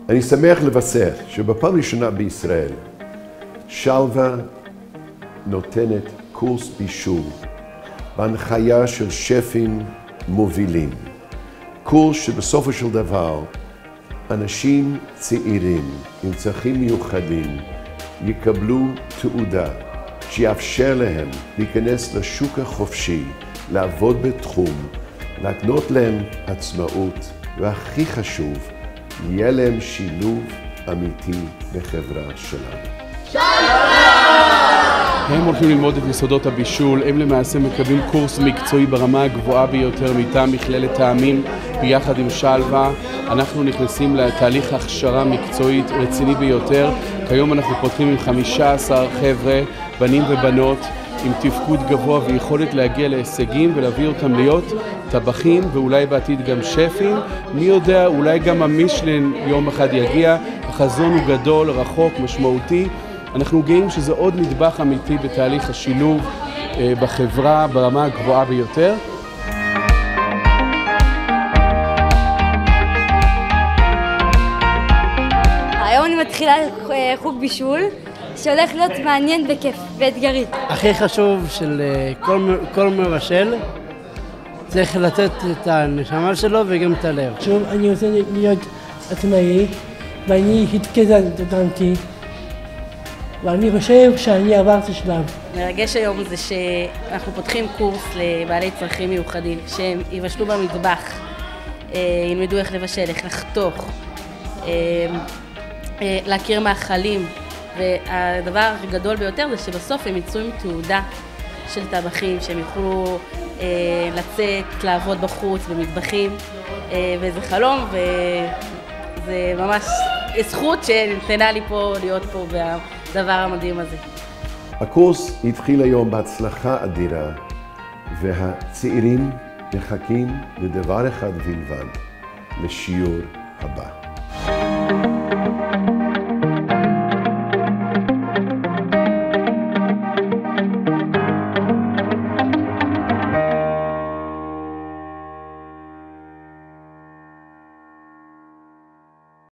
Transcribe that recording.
אני שמח לבשר שבפעם ראשונה בישראל שלווה נותנת קורס בישול בהנחיה של שפים מובילים. קורס שבסופו של דבר אנשים צעירים עם צרכים מיוחדים יקבלו תעודה שיאפשר להם להיכנס לשוק החופשי, לעבוד בתחום, להקנות להם עצמאות, והכי חשוב, יהיה להם שילוב אמיתי בחברה שלנו. הם הולכים ללמוד את יסודות הבישול, הם למעשה מקבלים קורס מקצועי ברמה הגבוהה ביותר מטעם מכללת טעמים ביחד עם שלווה. אנחנו נכנסים לתהליך הכשרה מקצועית רציני ביותר. כיום אנחנו פותחים עם 15 חבר'ה, בנים ובנות, עם תפקוד גבוה ויכולת להגיע להישגים ולהביא אותם להיות טבחים ואולי בעתיד גם שפים. מי יודע, אולי גם המשלן יום אחד יגיע. החזון הוא גדול, רחוק, משמעותי. אנחנו גאים שזה עוד נדבך אמיתי בתהליך השילוב בחברה ברמה הגבוהה ביותר. היום אני מתחילה חוג בישול שהולך להיות מעניין וכיף ואתגרי. הכי חשוב של כל מבשל צריך לתת את הנשמה שלו וגם את הלב. שוב, אני רוצה להיות עצמאי ואני התקדמתי ואני חושב שאני עברתי שלב. מרגש היום זה שאנחנו פותחים קורס לבעלי צרכים מיוחדים שהם יבשלו במטבח, ילמדו איך לבשל, איך לחתוך, להכיר מאכלים, והדבר הגדול ביותר זה שבסוף הם יצאו עם תעודה של טבחים שהם יוכלו לצאת, לעבוד בחוץ במטבחים, וזה חלום וזה ממש זכות שנתנה לי פה להיות פה בדבר המדהים הזה. הקורס התחיל היום בהצלחה אדירה, והצעירים מחכים לדבר אחד בלבד, לשיעור הבא.